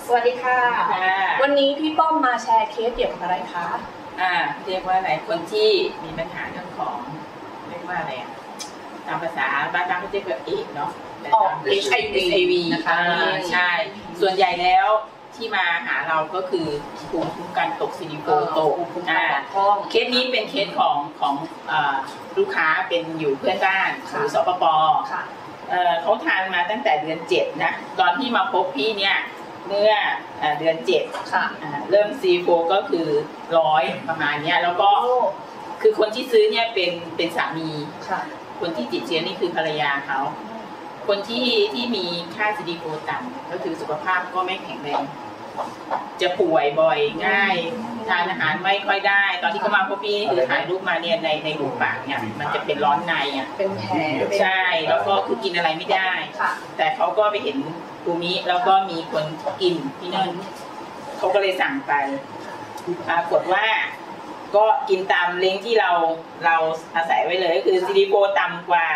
สวัสดีค่ะวันนี้พี่ป้อมมาแชร์เคสเกี่ยวกับอะไรคะเรียกว่าอะไรคนที่มีปัญหาเรื่องของเรียกว่าอะไรตามภาษาบ้านเขาเรียกว่าเอดเนาะHIV นะคะใช่ส่วนใหญ่แล้วที่มาหาเราก็คือภูมิคุ้มกันตกซิลิโคนตกเคสนี้เป็นเคสของลูกค้าเป็นอยู่เพื่อนบ้านอยู่สปป.เขาทานมาตั้งแต่เดือน7นะตอนที่มาพบพี่เนี่ยเมื่อเดือน7เริ่มซีโฟก็คือ100ประมาณนี้แล้วก็คือคนที่ซื้อเนี่ยเป็นสามีคนที่ติดเชื้อนี่คือภรรยาเขาคนที่มีค่าซีดีโฟต่ำก็คือสุขภาพก็ไม่แข็งแรงจะป่วยบ่อยง่ายทานอาหารไม่ค่อยได้ตอนที่เขามาพบพี่คือถ่ายรูปมาเนี่ยในหูปากเนี่ยมันจะเป็นร้อนในเป็นแผลใช่แล้วก็คือกินอะไรไม่ได้แต่เขาก็ไปเห็นภูมิแล้วก็มีคนกินที่นั่นเขาก็เลยสั่งไปปรากฏว่าก็กินตามเล้งที่เราอาศัยไว้เลยก็คือซีดีโฟต่ำกว่า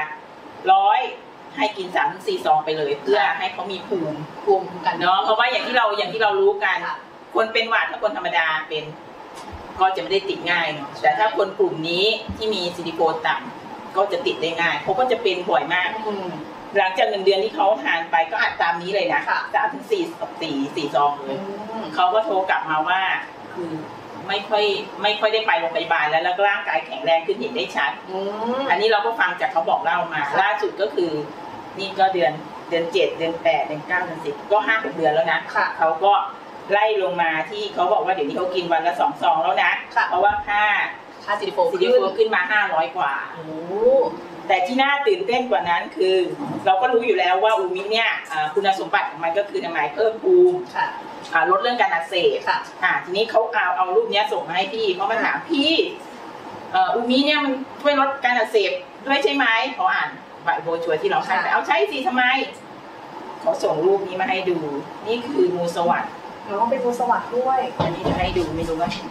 100ให้กิน3-4 ซองไปเลยเพื่อให้เขามีภูมิกันเนาะเพราะว่าอย่างที่เรารู้กันคนเป็นหวัดถ้าคนธรรมดาเป็นก็จะไม่ได้ติดง่ายเนาะแต่ถ้าคนกลุ่มนี้ที่มีซีดีโฟต่ำก็จะติดได้ง่ายเขาก็จะเป็นบ่อยมากหลังจาก1 เดือนที่เขาทานไปก็อัดตามนี้เลยนะ3-4 ซองเลยเขาก็โทรกลับมาว่าคือไม่ค่อยได้ไปโรงพยาบาลแล้วก็ร่างกายแข็งแรงขึ้นเห็นได้ชัดอันนี้เราก็ฟังจากเขาบอกเล่ามาล่าสุดก็คือนี่ก็เดือน7 เดือน8 เดือน9 เดือน10ก็5-6 เดือนแล้วนะเขาก็ไล่ลงมาที่เขาบอกว่าเดี๋ยวนี้เขากินวันละ2 ซองแล้วนะเพราะว่าค่าซีดีโฟขึ้นมา500 กว่าแต่ที่น่าตื่นเต้นกว่านั้นคือเราก็รู้อยู่แล้วว่าอูมิเนี่ยคุณสมบัติของมันก็คือทำไมเพิ่มภูมิลดเรื่องการอักเสบทีนี้เขาเอารูปนี้ส่งมาให้พี่เขามาถามพี่อูมิเนี่ยมันช่วยลดการอักเสบด้วยใช่ไหมเขาอ่านใบโบชัวที่เราให้ไปเอาใช่สิทำไมเขาส่งรูปนี้มาให้ดูนี่คืองูสวัสด์เป็นงูสวัสด์ด้วยอันนี้จะให้ดูไม่รู้ว่า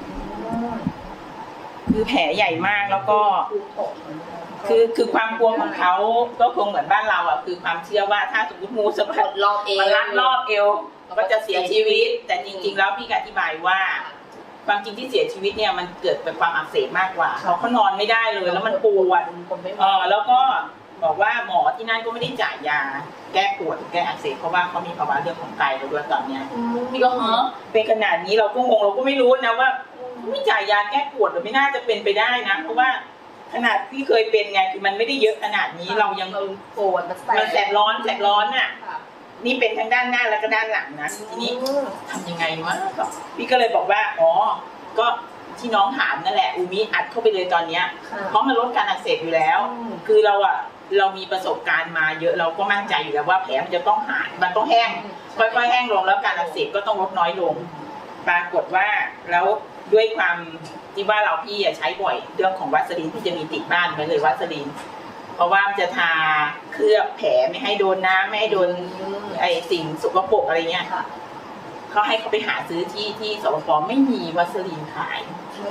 คือแผลใหญ่มากแล้วก็คือความกลัวของเขาก็คงเหมือนบ้านเราคือความเชื่อว่าถ้าสมมติงูสวัสด์มันรัดรอบเอวก็จะเสียชีวิตแต่จริงๆแล้วพี่อธิบายว่าความจริงที่เสียชีวิตเนี่ยมันเกิดเป็นความอักเสบมากกว่าเขานอนไม่ได้เลยแล้วมันปวดแล้วก็บอกว่าหมอที่นั่นก็ไม่ได้จ่ายยาแก้ปวดแก้อักเสบเพราะว่าเขามีภาวะเรื่องของไตแล้วด้วยตอนนี้พี่ก็เป็นขนาดนี้เราก็งงเราก็ไม่รู้นะว่าไม่จ่ายยาแก้ปวดหรือไม่น่าจะเป็นไปได้นะเพราะว่าขนาดที่เคยเป็นไงคือมันไม่ได้เยอะขนาดนี้เรายังปวดมันแสบร้อนน่ะนี่เป็นทั้งด้านหน้าแล้วก็ด้านหลังนะทีนี้ทำยังไงวะพี่ก็เลยบอกว่าก็ที่น้องถามนั่นแหละอูมิอัดเข้าไปเลยตอนนี้เพราะมันลดการอักเสบอยู่แล้วคือเรามีประสบการณ์มาเยอะเราก็มั่นใจอยู่แล้วว่าแผลมันจะต้องหายมันต้องแห้งค่อยๆแห้งลงแล้วการอักเสบก็ต้องลดน้อยลงปรากฏว่าแล้วด้วยความที่ว่าพี่ใช้บ่อยเรื่องของวัสลีนที่จะมีติดบ้านไปเลยวัสลีนเพราะว่ามันจะทาเคลือบแผลไม่ให้โดนน้ำไม่ให้โดนไอสิ่งสกปรกอะไรเงี้ยเขาให้เขาไปหาซื้อที่สปป.ไม่มีวัสลีนขาย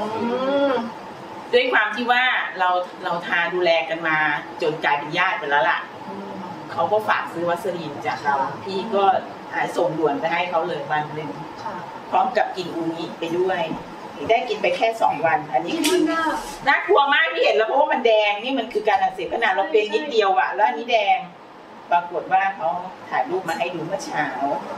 ด้วยความที่ว่าเราทาดูแลกันมาจนกลายเป็นญาติไปแล้วล่ะเขาก็ฝากซื้อวัสลีนจากเราพี่ก็ส่งด่วนไปให้เขาเลยวันหนึ่งพร้อมกับกินอูมิไปด้วยได้กินไปแค่2 วันอันนี้คือน่ากลัวมากที่เห็นแล้วเพราะว่ามันแดงนี่มันคือการอักเสบขนาดเราเป็นนิดเดียวแล้วอันนี้แดงปรากฏว่าเขาถ่ายรูปมาให้ดูเมื่อเช้า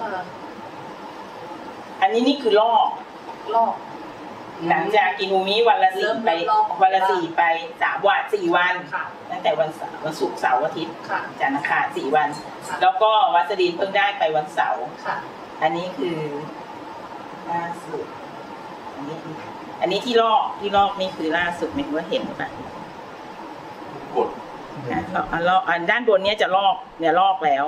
อันนี้นี่คือลอกหลังจากกินอูมิวันละ4 ไป3 วัน 4 วันตั้งแต่วันศุกร์เสาร์อาทิตย์จันทร์อังคาร4 วันแล้วก็วัสลีนเพิ่งได้ไปวันเสาร์อันนี้คือล่าสุดอันนี้ที่ลอกนี่คือล่าสุดไม่รู้ว่าเห็นหรือเปล่ากดด้านบนเนี้ยจะลอกเนี่ยลอกแล้ว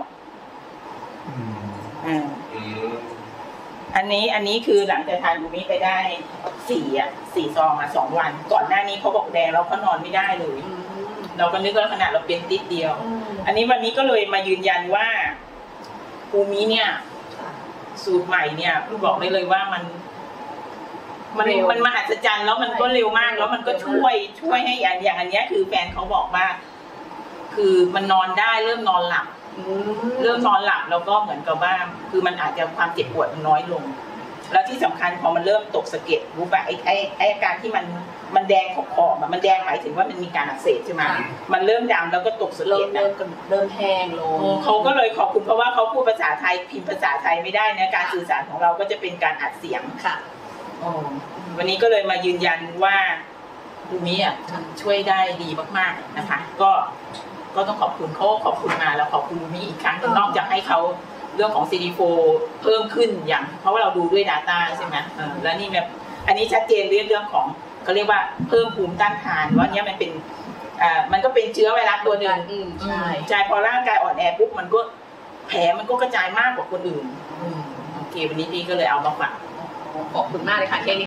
อันนี้คือหลังจากทานอูมิไปได้4 ซอง2 วันก่อนหน้านี้เขาบอกแดงแล้วเขานอนไม่ได้เลยเราก็นึกว่าขนาดเราเป็นติดเดียวอันนี้วันนี้ก็เลยมายืนยันว่าอูมิเนี่ยสูตรใหม่เนี่ยพี่บอกได้เลยว่ามันมหัศจรรย์แล้วมันก็เร็วมากแล้วมันก็ช่วยให้อย่างอันนี้คือแฟนเขาบอกว่าคือมันนอนได้เริ่มนอนหลับเริ่มนอนหลับแล้วก็เหมือนกับว่าคือมันอาจจะความเจ็บปวดมันน้อยลง แล้วที่สำคัญพอมันเริ่มตกสะเก็ดรู้ป่ะไอ้อาการที่มันแดงขอบมันแดงหมายถึงว่ามันมีการอักเสบใช่ไหมมันเริ่มดำแล้วก็ตกสะเก็ดเริ่มแห้งลงเขาก็เลยขอบคุณเพราะว่าเขาพูดภาษาไทยพิมพ์ภาษาไทยไม่ได้นะการสื่อสารของเราก็จะเป็นการอัดเสียงค่ะวันนี้ก็เลยมายืนยันว่าดูมิอ่ะช่วยได้ดีมากๆนะคะก็ต้องขอบคุณเขาขอบคุณมาแล้วขอบคุณดูมิอีกครั้งนอกจากให้เขาเรื่องของ CD4 เพิ่มขึ้นอย่างเพราะว่าเราดูด้วย Data ใช่ไหมแล้วนี่แบบอันนี้ชัดเจนเรื่องของเขาเรียกว่าเพิ่มภูมิต้านทานว่าเนี้ยมันเป็นมันก็เป็นเชื้อไวรัสตัวหนึ่งใช่พอร่างกายอ่อนแอปุ๊บมันก็แผลมันก็กระจายมากกว่าคนอื่นโอเควันนี้พี่ก็เลยเอามาฝากขอบคุณมากเลยค่ะเคสนี้